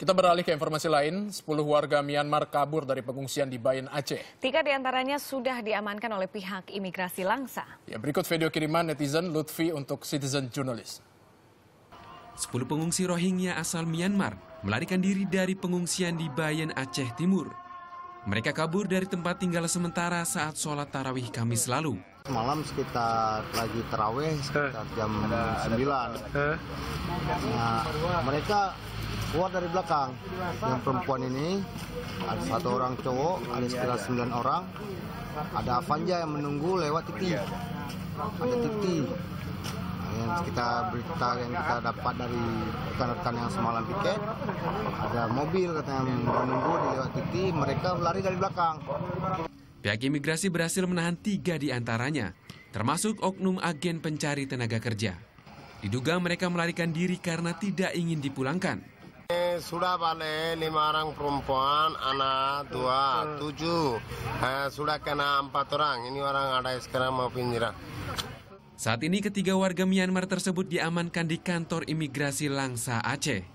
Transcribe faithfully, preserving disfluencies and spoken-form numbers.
Kita beralih ke informasi lain, sepuluh warga Myanmar kabur dari pengungsian di Bayan, Aceh. Tiga diantaranya sudah diamankan oleh pihak imigrasi Langsa. Ya, berikut video kiriman netizen Lutfi untuk Citizen Journalist. Sepuluh pengungsi Rohingya asal Myanmar melarikan diri dari pengungsian di Bayan, Aceh Timur. Mereka kabur dari tempat tinggal sementara saat sholat tarawih Kamis lalu. Malam sekitar lagi tarawih sekitar jam sembilan. Nah, mereka keluar dari belakang. Yang perempuan ini ada satu orang cowok, ada sekitar sembilan orang. Ada Avanja yang menunggu lewat Titi. Ada Titi. Yang kita berita yang kita dapat dari rekan-rekan yang semalam piket, ada mobil katanya yang menunggu di lewat Titi. Mereka lari dari belakang. Pihak imigrasi berhasil menahan tiga di antaranya, termasuk oknum agen pencari tenaga kerja. Diduga mereka melarikan diri karena tidak ingin dipulangkan. Sudah balik lima orang perempuan, anak dua, tujuh. Eh, sudah kena empat orang. Ini orang ada sekarang mau pinjira. Saat ini ketiga warga Myanmar tersebut diamankan di kantor imigrasi Langsa Aceh.